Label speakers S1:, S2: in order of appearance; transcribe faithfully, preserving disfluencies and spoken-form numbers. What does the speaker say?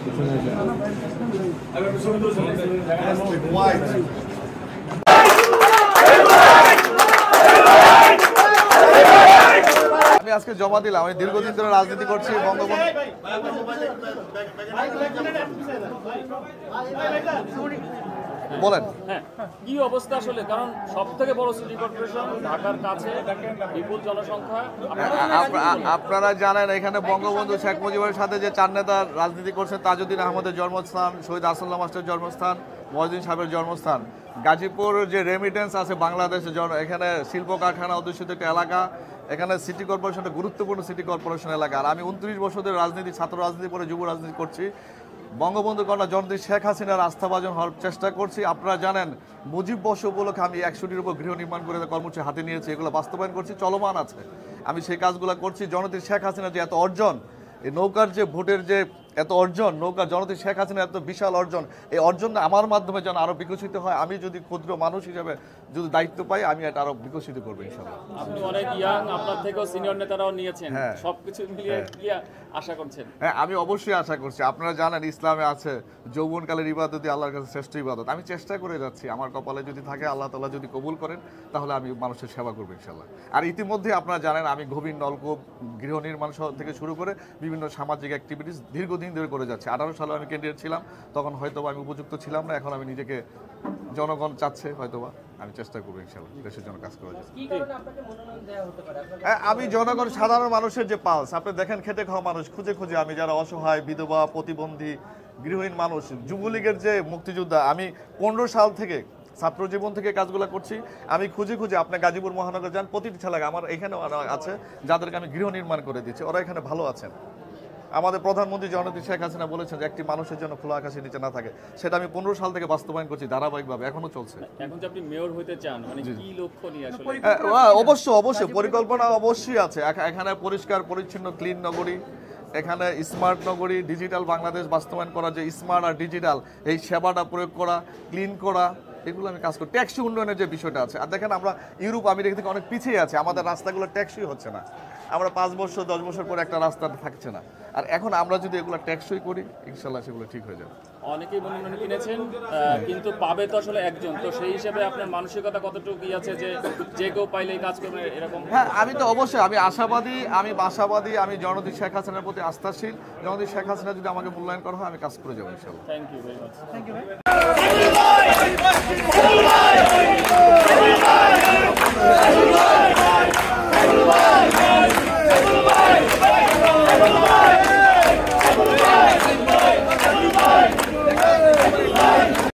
S1: আমি আজকে জমা দিলাম। আমি দীর্ঘদিন ধরে রাজনীতি করছি বঙ্গবন্ধু। বলেন
S2: হ্যাঁ কি অবস্থা আসলে, কারণ সব থেকে বড় সিটি কর্পোরেশন ঢাকার কাছে, বিপুল জনসংখ্যা।
S1: আপনারা জানেন এখানে বঙ্গবন্ধু শেখ মুজিবের সাথে যে চার নেতা রাজনীতি করছেন, তাজউদ্দিন আহমদের জন্মস্থান, শহীদ আসাদুল্লাহ মাস্টারের জন্মস্থান, মহিউদ্দিন সাহেবের জন্মস্থান, গাজীপুর যে রেমিটেন্স আছে বাংলাদেশের, এখানে শিল্প কারখানা অধ্যুষিত একটা এলাকা, এখানে সিটি কর্পোরেশনটা গুরুত্বপূর্ণ সিটি কর্পোরেশন এলাকা। আর আমি উনত্রিশ বছর ধরে রাজনীতি, ছাত্র রাজনীতি পরে যুব রাজনীতি করছি। বঙ্গবন্ধু কন্যা জননেত্রী শেখ হাসিনার আস্থাভাজন হওয়ার চেষ্টা করছি। আপনারা জানেন মুজিব বর্ষ উপলক্ষে আমি একশোটির উপর গৃহ নির্মাণ করে কর্মসূচি হাতে নিয়েছি, এগুলো বাস্তবায়ন করছি, চলমান আছে। আমি সেই কাজগুলো করছি। জননেত্রী শেখ হাসিনার যে এত অর্জন, এই নৌকার যে ভোটের যে এত অর্জন, নৌকা জননেত্রী শেখ হাসিনার এত বিশাল অর্জন, এই অর্জন আমার মাধ্যমে যেন আরও বিকশিত হয়। আমি যদি ক্ষুদ্র মানুষ হিসেবে যদি দায়িত্ব পাই, আমি এটা আরও বিকশিত করবো ইনশাআল্লাহ।
S2: আপনি অনেক ইয়াং, আপনার থেকেও সিনিয়র নেতারাও নিয়েছেন, সবকিছু মিলিয়ে কি আশা করছেন?
S1: হ্যাঁ, আমি অবশ্যই আশা করছি। আপনারা জানেন ইসলামে আছে যৌবনকালের ইবাদতই আল্লাহর কাছে শ্রেষ্ঠ ইবাদত। আমি চেষ্টা করে যাচ্ছি, আমার কপালে যদি থাকে, আল্লাহ তাআলা যদি কবুল করেন, তাহলে আমি মানুষের সেবা করবো ইনশাআল্লাহ। আর ইতিমধ্যে আপনারা জানেন আমি গভীর নলকূপ, গৃহ নির্মাণ থেকে শুরু করে বিভিন্ন সামাজিক অ্যাক্টিভিটিস দীর্ঘদিন ধরে করে যাচ্ছি। আঠারো সালে আমি ক্যান্ডিডেট ছিলাম, তখন হয়তো আমি উপযুক্ত ছিলাম না। এখন আমি নিজেকে জনগণ চাচ্ছে, হয়তোবা আমি চেষ্টা করবো ইনশাআল্লাহ দেশের জন্য কাজ করা যায়। আমি জনগণ, সাধারণ মানুষের যে পালস, আপনি দেখেন খেটে খাওয়া মানুষ খুঁজে খুঁজে, আমি যারা অসহায়, বিধবা, প্রতিবন্ধী, গৃহহীন মানুষ, যুবলীগের যে মুক্তিযোদ্ধা, আমি পনেরো সাল থেকে ছাত্র জীবন থেকে কাজগুলো করছি। আমি খুঁজে খুঁজে, আপনি গাজীপুর মহানগর যান, প্রতিটি ছেলে আমার এখানে আছে যাদেরকে আমি গৃহ নির্মাণ করে দিচ্ছি, ওরা এখানে ভালো আছেন। আমাদের প্রধানমন্ত্রী জননেত্রী শেখ হাসিনা বলেছেন যে একটি মানুষের জন্য খোলা আকাশের নিচে না থাকে, সেটা আমি পনেরো সাল থেকে বাস্তবায়ন করছি ধারাবাহিকভাবে, এখনো চলছে।
S2: এখন যে আপনি মেয়র হইতে চান, মানে কি লক্ষ্য নিয়ে আসলে?
S1: অবশ্যই অবশ্যই পরিকল্পনা অবশ্যই আছে। এখানে পরিষ্কার পরিচ্ছন্ন ক্লিন নগরী, এখানে স্মার্ট নগরী, ডিজিটাল বাংলাদেশ বাস্তবায়ন করা, যে স্মার্ট আর ডিজিটাল এই সেবাটা প্রয়োগ করা, ক্লিন করা, এগুলো আমি কাজ করি। ট্যাক্সি উন্নয়নের যে বিষয়টা আছে, আর দেখেন আমরা ইউরোপ আমেরিকা থেকে অনেক পিছিয়ে আছি, আমাদের রাস্তাগুলো ট্যাক্সি হচ্ছে না। আমরা পাঁচ বছর দশ বছর পরে একটা রাস্তা থাকছে না, আর এখন আমরা যদি এগুলো ট্যাক্সই করি, ইনশাল্লাহ সেগুলো ঠিক হয়ে যাবে।
S2: অনেকেই মনে মনে কিনেছেন, কিন্তু পাবে তো আসলে একজন, তো সেই হিসেবে আপনার মানসিকতা কতটুকু কি আছে যে যে কেউ পাইলেই কাজ করবে এরকম?
S1: হ্যাঁ, আমি তো অবশ্যই, আমি আশাবাদী, আমি আশাবাদী, আমি জননেত্রী শেখ হাসিনার প্রতি আস্থাশীল। জননেত্রী শেখ হাসিনা যদি আমাকে মূল্যায়ন করা হয়, আমি কাজ করে যাবো ইনশাল্লাহ।
S2: Thank you very much. Thank you.